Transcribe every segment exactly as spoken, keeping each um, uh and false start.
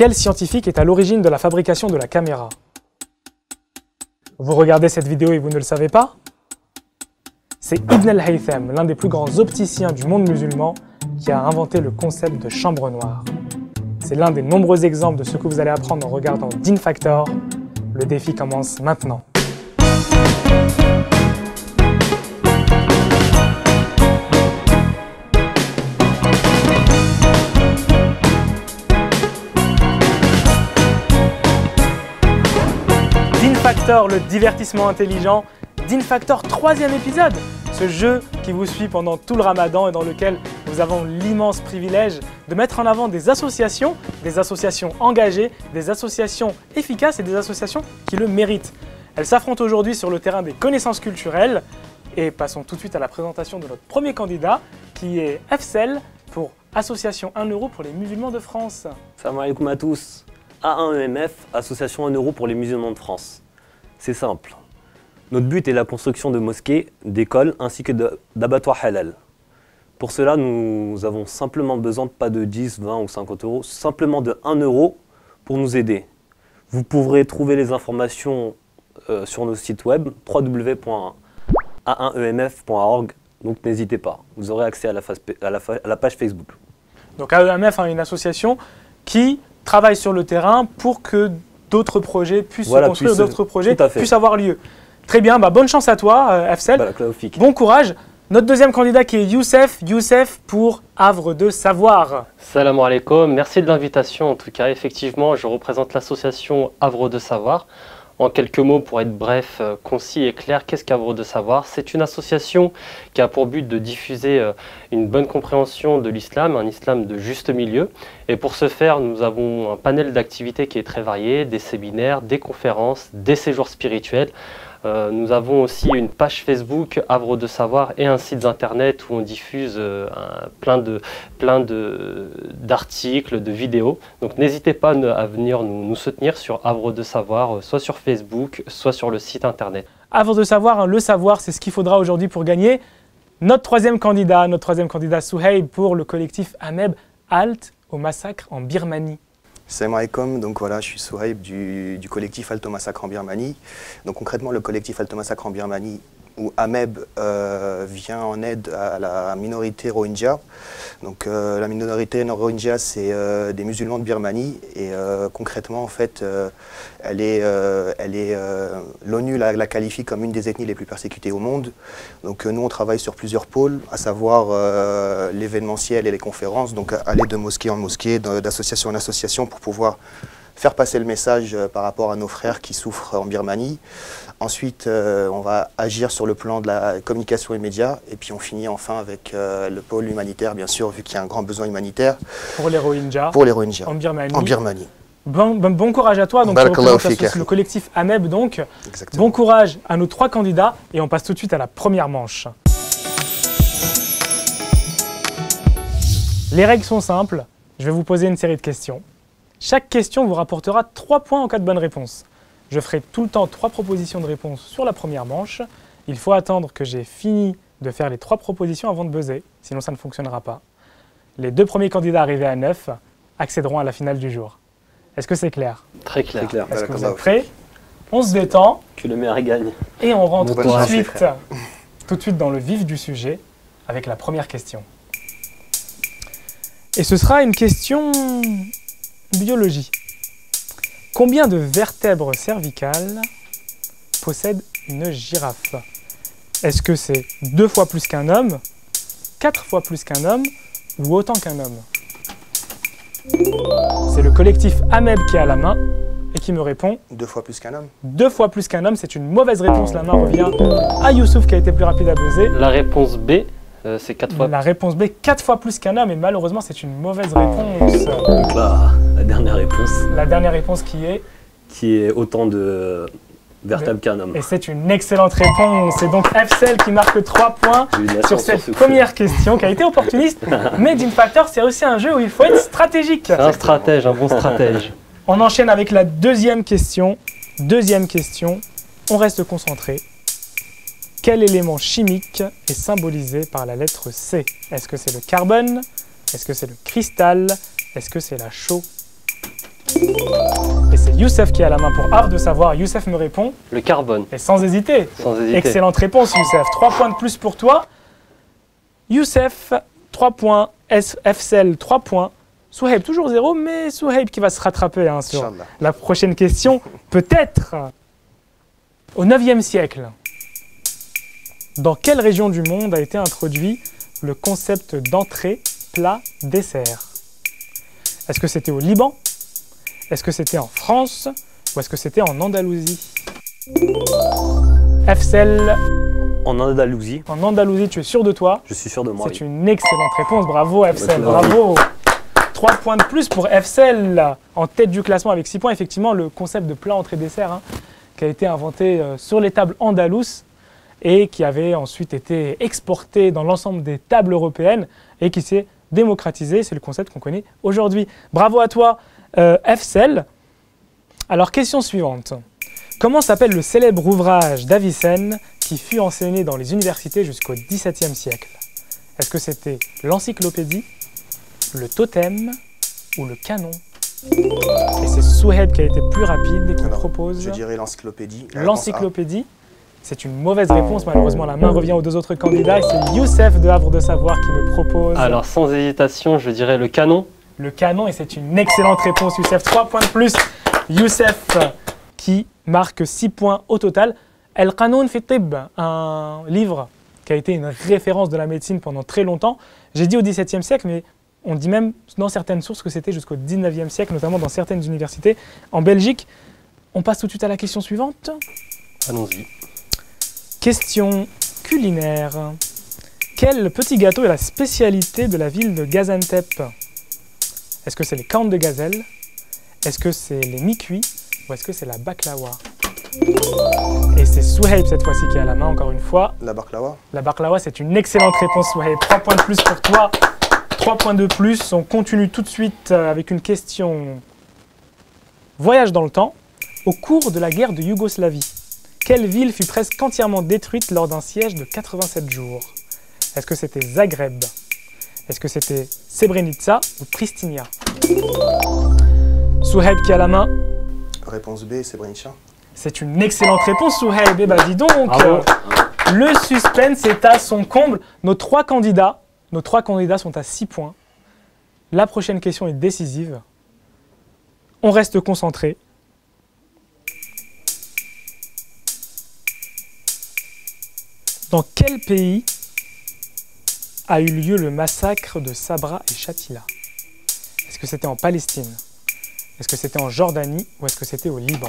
Quel scientifique est à l'origine de la fabrication de la caméra? Vous regardez cette vidéo et vous ne le savez pas? C'est Ibn al-Haytham, l'un des plus grands opticiens du monde musulman, qui a inventé le concept de chambre noire. C'est l'un des nombreux exemples de ce que vous allez apprendre en regardant Din Factor. Le défi commence maintenant. Din Factor, le divertissement intelligent. Din Factor, troisième épisode. Ce jeu qui vous suit pendant tout le ramadan et dans lequel nous avons l'immense privilège de mettre en avant des associations, des associations engagées, des associations efficaces et des associations qui le méritent. Elles s'affrontent aujourd'hui sur le terrain des connaissances culturelles. Et passons tout de suite à la présentation de notre premier candidat, qui est Afsel pour Association un euro pour les musulmans de France. Salam alaikum à tous. A un E M F, Association un euro pour les musulmans de France. C'est simple. Notre but est la construction de mosquées, d'écoles ainsi que d'abattoirs halal. Pour cela, nous avons simplement besoin de pas de dix, vingt ou cinquante euros, simplement de un euro pour nous aider. Vous pourrez trouver les informations euh, sur nos sites web w w w point a un e m f point org, donc n'hésitez pas, vous aurez accès à la, face, à la, à la page Facebook. Donc A E M F est hein, une association qui travaille sur le terrain pour que d'autres projets puissent voilà, se construire, d'autres projets puissent avoir lieu. Très bien, bah bonne chance à toi, euh, Afsel. Bah, bon courage. Notre deuxième candidat qui est Youssef, Youssef pour Havre de Savoir. Salam alaikum, merci de l'invitation. En tout cas, effectivement, je représente l'association Havre de Savoir. En quelques mots, pour être bref, euh, concis et clair, qu'est-ce qu'Havre de Savoir? C'est une association qui a pour but de diffuser euh, une bonne compréhension de l'islam, un islam de juste milieu. Et pour ce faire, nous avons un panel d'activités qui est très varié, des séminaires, des conférences, des séjours spirituels. Euh, nous avons aussi une page Facebook, Havre de Savoir, et un site internet où on diffuse euh, un, plein de, plein de, d'articles, de vidéos. Donc n'hésitez pas à venir nous, nous soutenir sur Havre de Savoir, euh, soit sur Facebook, soit sur le site internet. Havre de Savoir, hein, le savoir, c'est ce qu'il faudra aujourd'hui pour gagner. Notre troisième candidat, notre troisième candidat Souhaib pour le collectif Ameb, halte au massacre en Birmanie. Salam alaikum, donc voilà, je suis Souhaib du, du collectif Halte au massacre en Birmanie. Donc concrètement, le collectif Halte au massacre en Birmanie, où Ameb euh, vient en aide à la minorité Rohingya. Donc euh, la minorité Rohingya, c'est euh, des musulmans de Birmanie, et euh, concrètement, en fait, euh, elle est, euh, elle est euh, l'ONU la, la qualifie comme une des ethnies les plus persécutées au monde. Donc euh, nous, on travaille sur plusieurs pôles, à savoir euh, l'événementiel et les conférences, donc aller de mosquée en mosquée, d'association en association pour pouvoir faire passer le message euh, par rapport à nos frères qui souffrent en Birmanie. Ensuite, euh, on va agir sur le plan de la communication et médias, et puis on finit enfin avec euh, le pôle humanitaire, bien sûr, vu qu'il y a un grand besoin humanitaire. Pour les Rohingyas. Pour les Rohingyas. En Birmanie. En Birmanie. Bon, bon, bon courage à toi, donc tu représentes le collectif Ameb, donc. Exactement. Bon courage à nos trois candidats, et on passe tout de suite à la première manche. Les règles sont simples, je vais vous poser une série de questions. Chaque question vous rapportera trois points en cas de bonne réponse. Je ferai tout le temps trois propositions de réponse sur la première manche. Il faut attendre que j'ai fini de faire les trois propositions avant de buzzer, sinon ça ne fonctionnera pas. Les deux premiers candidats arrivés à neuf accéderont à la finale du jour. Est-ce que c'est clair? Très clair. clair. Est-ce que vous êtes prêts? On se détend. Que le meilleur gagne. Et on rentre tout de, suite, tout de suite dans le vif du sujet avec la première question. Et ce sera une question biologie. Combien de vertèbres cervicales possède une girafe? Est-ce que c'est deux fois plus qu'un homme, quatre fois plus qu'un homme ou autant qu'un homme? C'est le collectif Ameb qui a la main et qui me répond. Deux fois plus qu'un homme. Deux fois plus qu'un homme, c'est une mauvaise réponse. La main revient à Youssouf qui a été plus rapide à buzzer. La réponse B, euh, c'est quatre fois. La réponse B, quatre fois plus qu'un homme, et malheureusement c'est une mauvaise réponse. Donc là, la dernière réponse. La dernière réponse qui est Qui est autant de vertèbres qu'un homme. Et c'est une excellente réponse. C'est donc Afsel qui marque trois points sur cette première question qui a été opportuniste. Mais Din Factor, c'est aussi un jeu où il faut être stratégique. C'est un stratège, un bon stratège. On enchaîne avec la deuxième question. Deuxième question, on reste concentré. Quel élément chimique est symbolisé par la lettre C? Est-ce que c'est le carbone? Est-ce que c'est le cristal? Est-ce que c'est la chaux? Et c'est Youssef qui a la main pour Havre de Savoir. Youssef me répond. Le carbone. Et sans hésiter. Sans hésiter. Excellente réponse, Youssef. trois points de plus pour toi. Youssef, trois points. F C L, trois points. Souhaib, toujours zéro, mais Souhaib qui va se rattraper hein, sur Inch'Allah. la prochaine question. Peut-être au neuvième siècle, dans quelle région du monde a été introduit le concept d'entrée, plat, dessert? Est-ce que c'était au Liban? Est-ce que c'était en France? Ou est-ce que c'était en Andalousie? F C L, En Andalousie, en Andalousie, tu es sûr de toi? je suis sûr de moi. C'est oui. une excellente réponse, bravo F C L, Ouais, bravo. trois points de plus pour F C L, en tête du classement avec six points. Effectivement, le concept de plat, entrée, dessert, hein, qui a été inventé euh, sur les tables andalouses et qui avait ensuite été exporté dans l'ensemble des tables européennes et qui s'est démocratisé. C'est le concept qu'on connaît aujourd'hui. Bravo à toi, euh, F C L. Alors, question suivante. Comment s'appelle le célèbre ouvrage d'Avicenne qui fut enseigné dans les universités jusqu'au dix-septième siècle? Est-ce que c'était l'encyclopédie, le totem ou le canon? Et c'est Souhaib qui a été plus rapide et qui Alors, propose Je dirais l'encyclopédie. La réponse A. l'encyclopédie. C'est une mauvaise réponse, malheureusement la main revient aux deux autres candidats et c'est Youssef de Havre de Savoir qui me propose Alors, sans hésitation, je dirais le canon. le canon et c'est une excellente réponse Youssef. trois points de plus. Youssef qui marque six points au total. El Qanoun fi Tib, un livre qui a été une référence de la médecine pendant très longtemps. J'ai dit au dix-septième siècle, mais on dit même dans certaines sources que c'était jusqu'au dix-neuvième siècle, notamment dans certaines universités en Belgique. On passe tout de suite à la question suivante. Allons-y. Question culinaire. Quel petit gâteau est la spécialité de la ville de Gaziantep? Est-ce que c'est les cornes de gazelle? Est-ce que c'est les mi-cuits? Ou est-ce que c'est la baklawa? Et c'est Souhaib cette fois-ci qui a la main encore une fois. La baklawa. La baklawa, c'est une excellente réponse Souhaib. trois points de plus pour toi. trois points de plus. On continue tout de suite avec une question voyage dans le temps. Au cours de la guerre de Yougoslavie, quelle ville fut presque entièrement détruite lors d'un siège de quatre-vingt-sept jours? Est-ce que c'était Zagreb? Est-ce que c'était Srebrenica ou Pristina? Souhaib qui a la main. Réponse B, Srebrenica. C'est une excellente réponse, Souhaib. Eh ben dis donc, Bravo. euh, le suspense est à son comble. Nos trois candidats, nos trois candidats sont à six points. La prochaine question est décisive. On reste concentré. Dans quel pays a eu lieu le massacre de Sabra et Shatila? Est-ce que c'était en Palestine? Est-ce que c'était en Jordanie ou est-ce que c'était au Liban?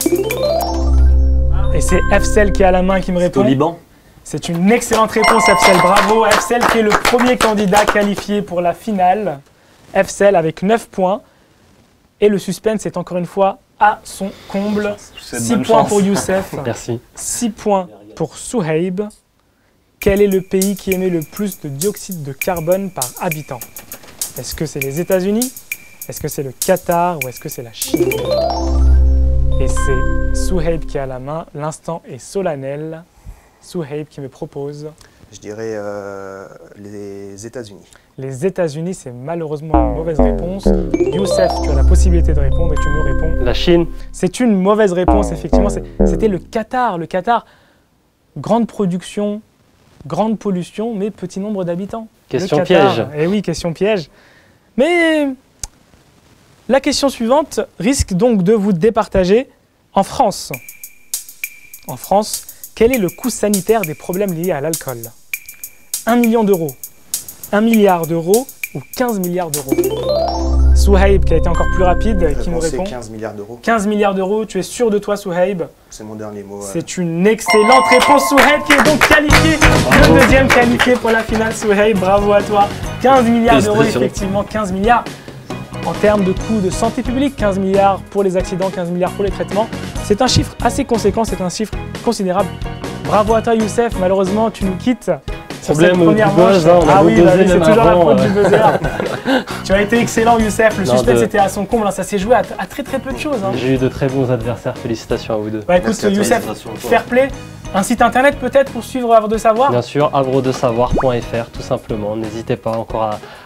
Et c'est F C L qui a la main qui me Au répond. Liban. C'est une excellente réponse F C L, bravo. F C L qui est le premier candidat qualifié pour la finale. F C L avec neuf points. Et le suspense est encore une fois à son comble. six points pour Youssef, Merci. six points pour Souhaib. Quel est le pays qui émet le plus de dioxyde de carbone par habitant? Est-ce que c'est les États-Unis? Est-ce que c'est le Qatar ou est-ce que c'est la Chine? Et c'est Souhaib qui a la main. L'instant est solennel. Souhaib qui me propose. Je dirais euh, les États-Unis. Les États-Unis, c'est malheureusement une mauvaise réponse. Youssef, tu as la possibilité de répondre et tu me réponds. La Chine. C'est une mauvaise réponse, effectivement. C'est- C'était le Qatar. Le Qatar, grande production, grande pollution, mais petit nombre d'habitants. Question Le Qatar. piège. Eh oui, question piège. Mais la question suivante risque donc de vous départager. En France, en France, quel est le coût sanitaire des problèmes liés à l'alcool? un million d'euros, un milliard d'euros ou quinze milliards d'euros? Souhaib qui a été encore plus rapide, qui nous Réponse C, répond. quinze milliards d'euros. quinze milliards d'euros, tu es sûr de toi Souhaib? C'est mon dernier mot. euh. C'est une excellente réponse Souhaib qui est donc qualifié, le deuxième qualifié pour la finale Souhaib, bravo à toi. quinze milliards d'euros Félicitations. effectivement, quinze milliards en termes de coûts de santé publique, quinze milliards pour les accidents, quinze milliards pour les traitements. C'est un chiffre assez conséquent, c'est un chiffre considérable. Bravo à toi Youssef, malheureusement tu nous quittes. sur Problème cette du première buzz, manche. hein, on Ah avait oui, bah buzzé oui, c'est même toujours la avant, faute euh. du buzzer. Tu as été excellent Youssef, le Non, suspense de- était à son comble, hein, ça s'est joué à, à très très peu de choses. hein. J'ai eu de très bons adversaires. Félicitations à vous deux. Bah écoute Merci à toi. Youssef, Félicitations à toi. fair play, un site internet peut-être pour suivre Havre de Savoir? Bien sûr, havre de savoir point F R tout simplement. N'hésitez pas encore à,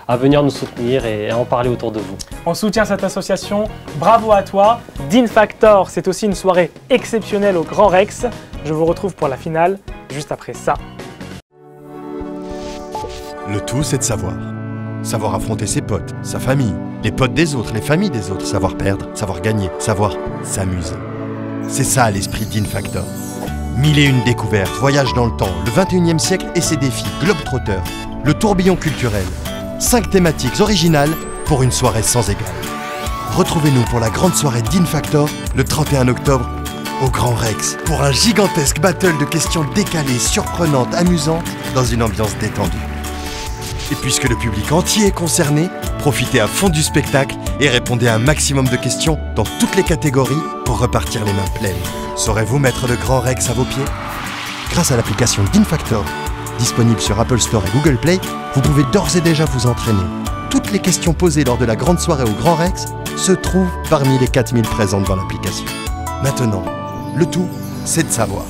à venir nous soutenir et à en parler autour de vous. On soutient cette association, bravo à toi. Dean Factor, c'est aussi une soirée exceptionnelle au Grand Rex. Je vous retrouve pour la finale, juste après ça. Le tout, c'est de savoir. Savoir affronter ses potes, sa famille, les potes des autres, les familles des autres, savoir perdre, savoir gagner, savoir s'amuser. C'est ça l'esprit Dean Factor. Mille et une découvertes, voyages dans le temps, le vingt et unième siècle et ses défis, Globetrotter, le tourbillon culturel. Cinq thématiques originales pour une soirée sans égale. Retrouvez-nous pour la grande soirée Dean Factor le trente et un octobre au Grand Rex pour un gigantesque battle de questions décalées, surprenantes, amusantes dans une ambiance détendue. Et puisque le public entier est concerné, profitez à fond du spectacle et répondez à un maximum de questions dans toutes les catégories pour repartir les mains pleines. Saurez-vous mettre le Grand Rex à vos pieds? Grâce à l'application Dean Factor, disponible sur Apple Store et Google Play, vous pouvez d'ores et déjà vous entraîner. Toutes les questions posées lors de la grande soirée au Grand Rex se trouvent parmi les quatre mille présentes dans l'application. Maintenant, le tout, c'est de savoir.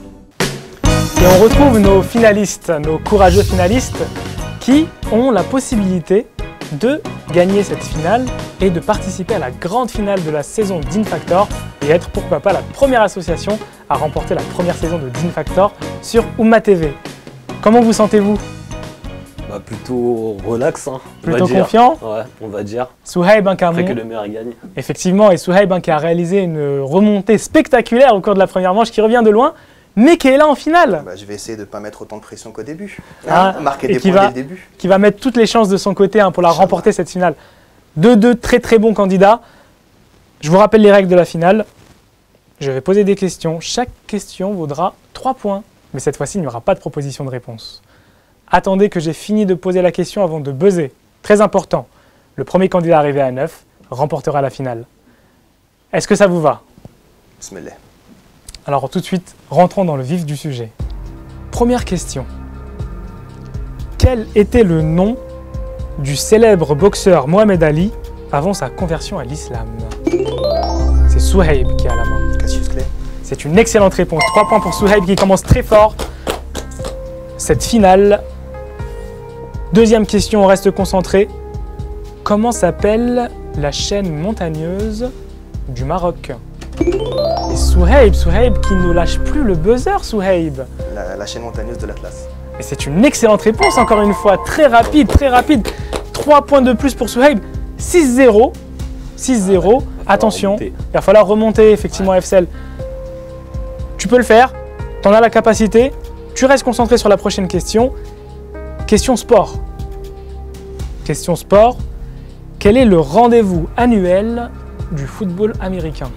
Et on retrouve nos finalistes, nos courageux finalistes, qui ont la possibilité de gagner cette finale et de participer à la grande finale de la saison Dean Factor et être pourquoi pas la première association à remporter la première saison de Dean Factor sur Oumma T V. Comment vous sentez-vous? Bah, plutôt relax, hein, on Plutôt va dire. confiant? Ouais, on va dire. Souhaib hein, qui a Après mon- que le meilleur gagne. Effectivement, et Souhaib hein, qui a réalisé une remontée spectaculaire au cours de la première manche, qui revient de loin, mais qui est là en finale, Bah, je vais essayer de ne pas mettre autant de pression qu'au début. Ah, Hein, marquer et des qui points va- dès le début. qui va mettre toutes les chances de son côté hein, pour la Inch'Allah. remporter cette finale. Deux deux très très bons candidats. Je vous rappelle les règles de la finale. Je vais poser des questions. Chaque question vaudra trois points. Mais cette fois-ci, il n'y aura pas de proposition de réponse. Attendez que j'ai fini de poser la question avant de buzzer. Très important. Le premier candidat arrivé à neuf remportera la finale. Est-ce que ça vous va? Bismillah. Alors tout de suite, rentrons dans le vif du sujet. Première question. Quel était le nom du célèbre boxeur Mohamed Ali avant sa conversion à l'islam? C'est Souhaib qui a la main. Cassius Clay. C'est une excellente réponse. Trois points pour Souhaib qui commence très fort cette finale. Deuxième question, on reste concentré. Comment s'appelle la chaîne montagneuse du Maroc? Et Souhaib, Souhaib qui ne lâche plus le buzzer, Souhaib. La, la chaîne montagneuse de l'Atlas. Et c'est une excellente réponse, encore une fois. Très rapide, très rapide. Trois points de plus pour Souhaib. six zéro. six zéro. Attention, remonter. il va falloir remonter, effectivement, F C L. Tu peux le faire. Tu en as la capacité. Tu restes concentré sur la prochaine question. Question sport. Question sport. Quel est le rendez-vous annuel du football américain?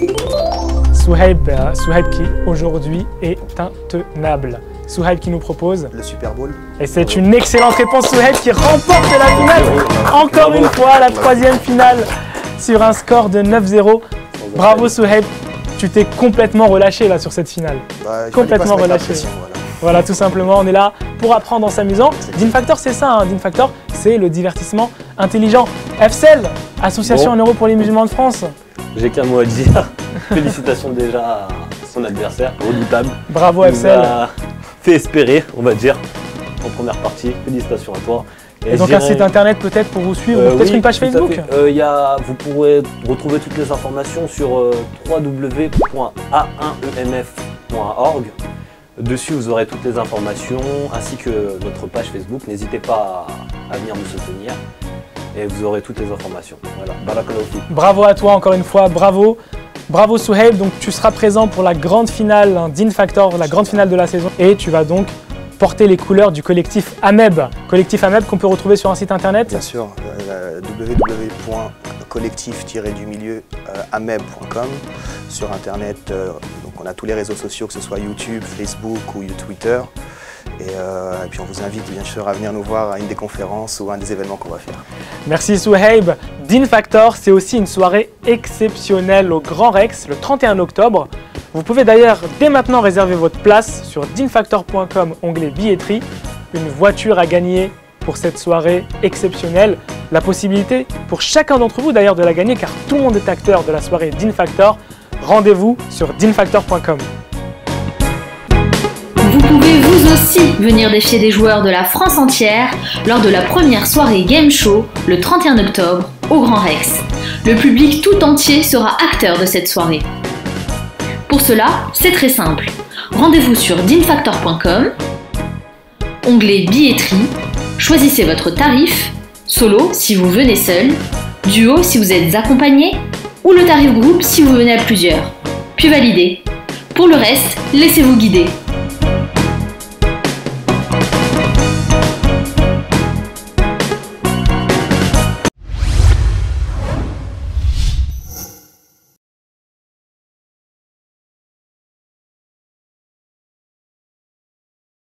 Souhaib, euh, Souhaib qui aujourd'hui est intenable. Souhaib qui nous propose. Le Super Bowl. Et c'est une excellente réponse, Souhaib qui remporte la finale. Encore Bravo. une fois, la troisième finale sur un score de neuf zéro. Bravo Souhaib, tu t'es complètement relâché là sur cette finale. Bah, il fallait Complètement pas se mettre la relâché. pression, voilà. Voilà, tout simplement, on est là pour apprendre en s'amusant. Dean Factor, c'est ça, hein. Dean Factor, c'est le divertissement intelligent. F C L, Association Bon. en euro pour les musulmans de France. J'ai qu'un mot à dire. Félicitations déjà à son adversaire, redoutable. Bravo Il F nous C L. a fait espérer, on va dire, en première partie. Félicitations à toi. Et donc je un dirais- site internet peut-être pour vous suivre, Euh, peut-être oui, une page tout à Facebook. fait. Euh, il y a, vous pourrez retrouver toutes les informations sur euh, w w w point a un e m f point org. Dessus, vous aurez toutes les informations ainsi que notre page Facebook. N'hésitez pas à, à venir nous soutenir et vous aurez toutes les informations. Voilà. Barakallahu fik. Bravo à toi encore une fois, bravo. Bravo Souhaib, donc tu seras présent pour la grande finale, hein, Dean Factor, la grande finale de la saison. Et tu vas donc porter les couleurs du collectif Ameb. Collectif Ameb qu'on peut retrouver sur un site internet. Bien sûr, euh, w w w point collectif tiret du milieu ameb point com sur internet. Euh, donc on a tous les réseaux sociaux, que ce soit YouTube, Facebook ou Twitter. Et, euh, et puis on vous invite bien sûr à venir nous voir à une des conférences ou à un des événements qu'on va faire. Merci Souhaib. Dean Factor, c'est aussi une soirée exceptionnelle au Grand Rex le trente et un octobre. Vous pouvez d'ailleurs dès maintenant réserver votre place sur dean factor point com, onglet billetterie. Une voiture à gagner pour cette soirée exceptionnelle. La possibilité pour chacun d'entre vous d'ailleurs de la gagner car tout le monde est acteur de la soirée Dean Factor. Rendez-vous sur dean factor point com. Vous pouvez vous aussi venir défier des joueurs de la France entière lors de la première soirée Game Show le trente et un octobre au Grand Rex. Le public tout entier sera acteur de cette soirée. Pour cela, c'est très simple. Rendez-vous sur dinfactor point com, onglet billetterie, choisissez votre tarif, solo si vous venez seul, duo si vous êtes accompagné, ou le tarif groupe si vous venez à plusieurs. Puis validez. Pour le reste, laissez-vous guider.